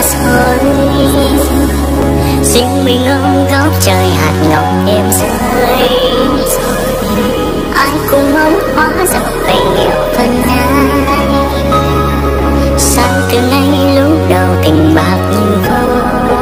xa xôi. Riêng mình ôm góc trời hạt ngọc em rơi. Ai cũng mong hóa ra tình yêu phần ai. Sao từ nay lúc đầu tình bạc như vô.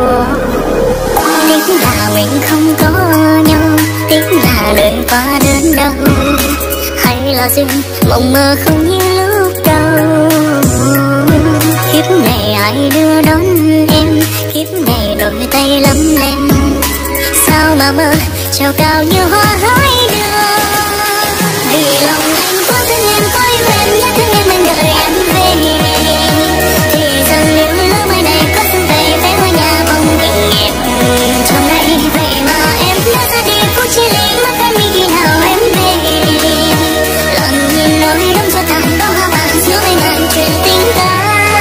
Tiếc là mình không có nhau, tiếc là đời quá đơn đau. Hay là duyên mộng mơ không như lúc đầu. Kiếp này ai đưa đón em, kiếp này đôi tay lắm lem. Sao mà mơ treo cao như hoa hái đưa. Vì lòng anh quá thương em, tôi em nhớ thương em, anh đợi em về. Thì rằng nếu lỡ mai này có xuân về, vé ngôi nhà bóng tình em trong đây. Vậy mà em đã ra đi phút chia ly, mất em khi nào em về. Lặng nhìn nỗi đắm cho tàn đó hoa vàng giữa mấy ngàn chuyện tình ta.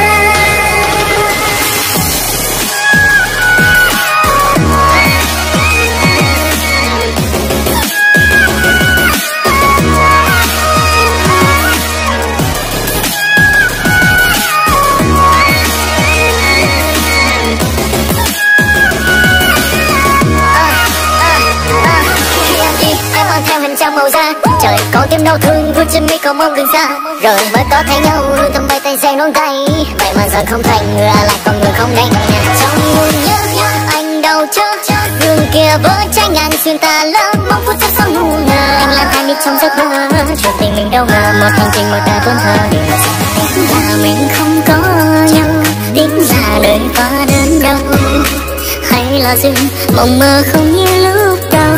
Trong màu da trời có tim đau thương, vui chân mi cầu mong gần xa, rồi mới có thấy nhau tầm bay tay giang ngón tay. Vậy mà giờ không thành ra lại con người không nhanh. Trong nguồn nhớ anh đau chớ đường kia vỡ trái ngàn xuyên ta lỡ mong phút giây sau nụ nở. Anh là hai mi trong giấc mơ, chuyện tình mình đâu ngờ một hành trình một đời tuôn thơ. Tiếc là mình không có nhau, tiếc là đời quá đơn đau. Hay là duyên mộng mơ không như lúc đầu.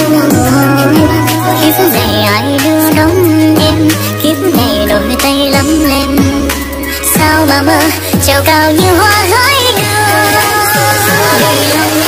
Kiếp này ai đưa đón em, kiếp này đôi tay lắm lem. Sao mà mơ treo cao như hoa hái đưa.